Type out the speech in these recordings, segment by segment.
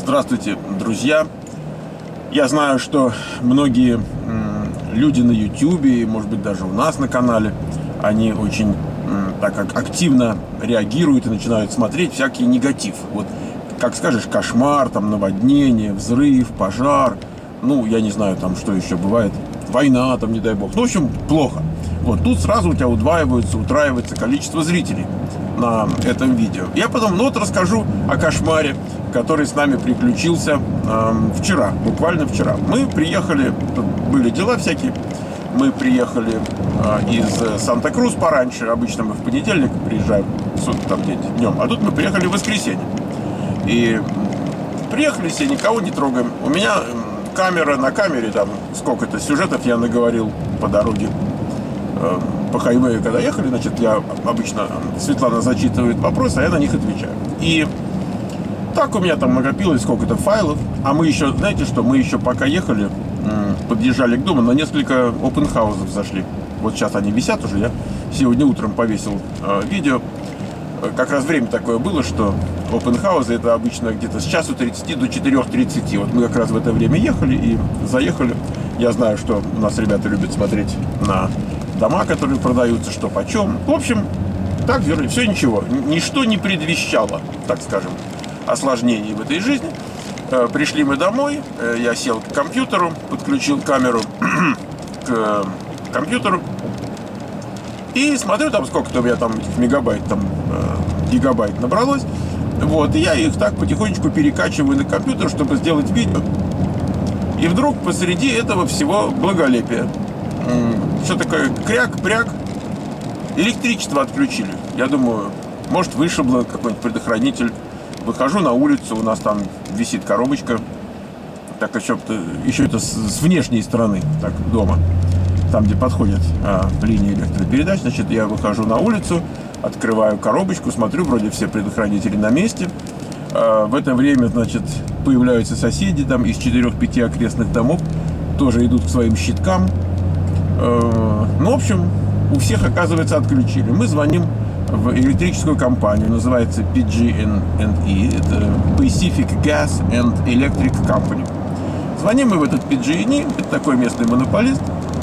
Здравствуйте, друзья! Я знаю, что многие люди на YouTube, может быть даже у нас на канале, они очень так как активно реагируют и начинают смотреть всякий негатив. Вот как скажешь, кошмар, там наводнение, взрыв, пожар, ну я не знаю там что еще бывает, война там, не дай бог, ну в общем плохо. Вот тут сразу у тебя утраивается количество зрителей на этом видео. Я потом расскажу о кошмаре, который с нами приключился вчера, буквально вчера. Мы приехали, тут были дела всякие, мы приехали из Санта-Крус пораньше, обычно мы в понедельник приезжаем, там днем, а тут мы приехали в воскресенье. И приехали все, никого не трогаем. У меня камера, на камере там сколько-то сюжетов я наговорил по дороге, по хайвею, когда ехали, значит, я обычно, Светлана зачитывает вопросы, а я на них отвечаю. И так у меня там накопилось сколько-то файлов, а мы еще, знаете что, мы еще пока ехали, подъезжали к дому, на несколько опенхаузов зашли. Вот сейчас они висят уже, я сегодня утром повесил видео. Как раз время такое было, что опенхаузы это обычно где-то с часу 30 до 4:30. Вот мы как раз в это время ехали и заехали. Я знаю, что у нас ребята любят смотреть на дома, которые продаются, что почем. В общем, так все ничего. Ничто не предвещало, так скажем, осложнений в этой жизни. Пришли мы домой, я сел к компьютеру, подключил камеру к компьютеру и смотрю, там сколько-то у меня там мегабайт, там гигабайт набралось. Вот, и я их так потихонечку перекачиваю на компьютер, чтобы сделать видео. И вдруг посреди этого всего благолепия. Что такое? Кряк-пряк. Электричество отключили. Я думаю, может вышибло какой-нибудь предохранитель. Выхожу на улицу, у нас там висит коробочка. Так еще это с внешней стороны, так, дома. Там, где подходят линии электропередач. Значит, я выхожу на улицу, открываю коробочку, смотрю, вроде все предохранители на месте. В это время, значит, появляются соседи там из 4-5 окрестных домов. Тоже идут к своим щиткам. Ну, в общем, у всех, оказывается, отключили. Мы звоним в электрическую компанию, называется PG&E, это Pacific Gas and Electric Company. Звоним мы в этот PG&E, это такой местный монополист,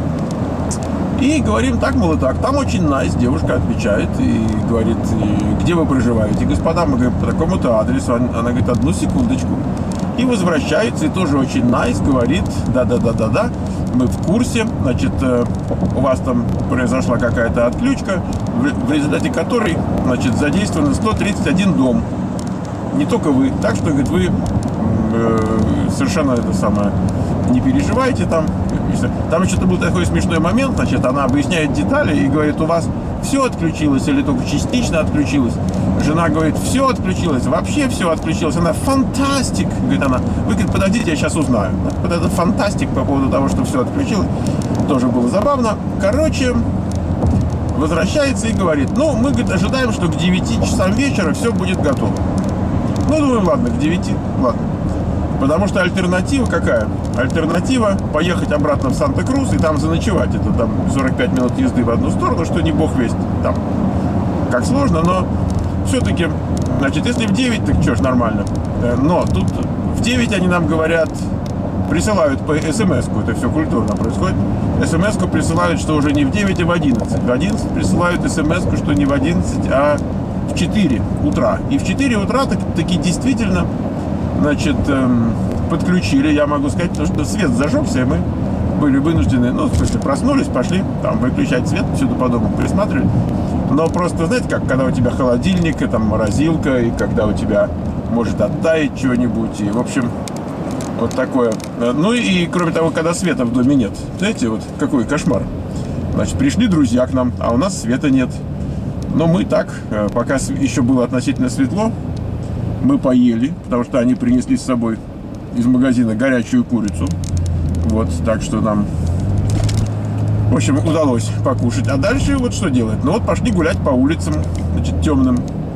и говорим так, мол, и так. Там очень nice, девушка отвечает и говорит, где вы проживаете? Господа, мы говорим, по такому-то адресу. Она говорит, одну секундочку. И возвращается, и тоже очень nice, говорит, да, мы в курсе, значит, у вас там произошла какая-то отключка, в результате которой, значит, задействовано 131 дом. Не только вы. Так что, говорит, вы совершенно не переживайте там. Там еще был такой смешной момент, значит, она объясняет детали и говорит, у вас все отключилось или только частично отключилось. Жена говорит, все отключилось, вообще все отключилось. Она, фантастик, говорит она. Вы, говорит, подождите, я сейчас узнаю. Вот это фантастик по поводу того, что все отключилось. Тоже было забавно. Короче, возвращается и говорит, ну, мы, говорит, ожидаем, что к 9 часам вечера все будет готово. Ну, думаем, ладно, к 9, ладно. Потому что альтернатива какая? Альтернатива поехать обратно в Санта-Крус и там заночевать. Это там 45 минут езды в одну сторону, что не бог весть там. Как сложно, но все-таки, значит, если в 9, так что ж, нормально. Но тут в 9 они нам говорят, присылают по смс-ку, это все культурно происходит. Смс-ку присылают, что уже не в 9, а в 11. В 11 присылают смс-ку, что не в 11, а в 4 утра. И в 4 утра таки действительно, значит, подключили, я могу сказать, потому что свет зажегся, и мы были вынуждены, ну, в смысле, проснулись, пошли там выключать свет, всюду по дому пересматривали. Но просто, знаете, как когда у тебя холодильник, и там морозилка, и когда у тебя может оттаять чего-нибудь, и, в общем, вот такое. Ну, и, кроме того, когда света в доме нет. Знаете, вот какой кошмар. Значит, пришли друзья к нам, а у нас света нет. Но мы так, пока еще было относительно светло, мы поели, потому что они принесли с собой из магазина горячую курицу. Вот, так что нам, в общем, удалось покушать. А дальше вот что делать? Ну вот пошли гулять по улицам, значит, темным.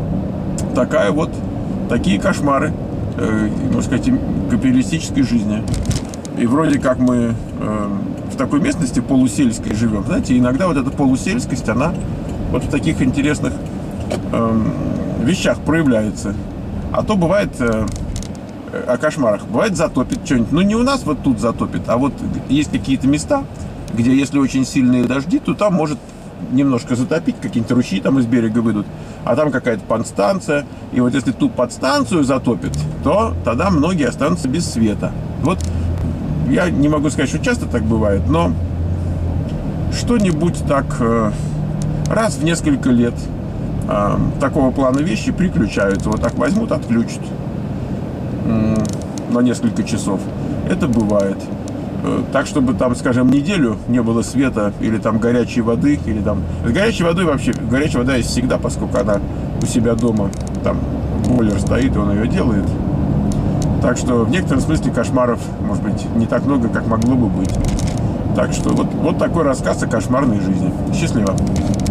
Такие кошмары, можно сказать, капиталистической жизни. И вроде как мы в такой местности полусельской живем. Знаете, иногда вот эта полусельскость, она вот в таких интересных вещах проявляется. А то бывает о кошмарах. Бывает, затопит что-нибудь. Ну, не у нас вот тут затопит, а вот есть какие-то места, где если очень сильные дожди, то там может немножко затопить, какие-нибудь ручьи там из берега выйдут, а там какая-то подстанция. И вот если ту подстанцию затопит, то тогда многие останутся без света. Вот я не могу сказать, что часто так бывает, но что-нибудь так раз в несколько лет такого плана вещи приключаются. Вот так возьмут, отключат на несколько часов. Это бывает. Так, чтобы там, скажем, неделю не было света или там горячей воды, или там... С горячей водой вообще... Горячая вода есть всегда, поскольку она у себя дома, там бойлер стоит, и он ее делает. Так что в некотором смысле кошмаров, может быть, не так много, как могло бы быть. Так что вот такой рассказ о кошмарной жизни. Счастливо!